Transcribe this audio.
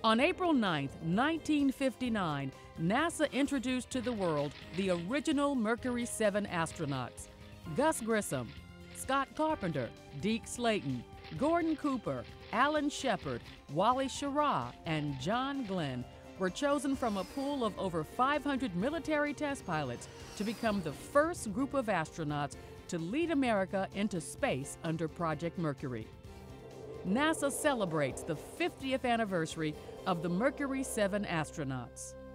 On April 9, 1959, NASA introduced to the world the original Mercury 7 astronauts. Gus Grissom, Scott Carpenter, Deke Slayton, Gordon Cooper, Alan Shepard, Wally Schirra, and John Glenn were chosen from a pool of over 500 military test pilots to become the first group of astronauts to lead America into space under Project Mercury. NASA celebrates the 50th anniversary of the Mercury 7 astronauts.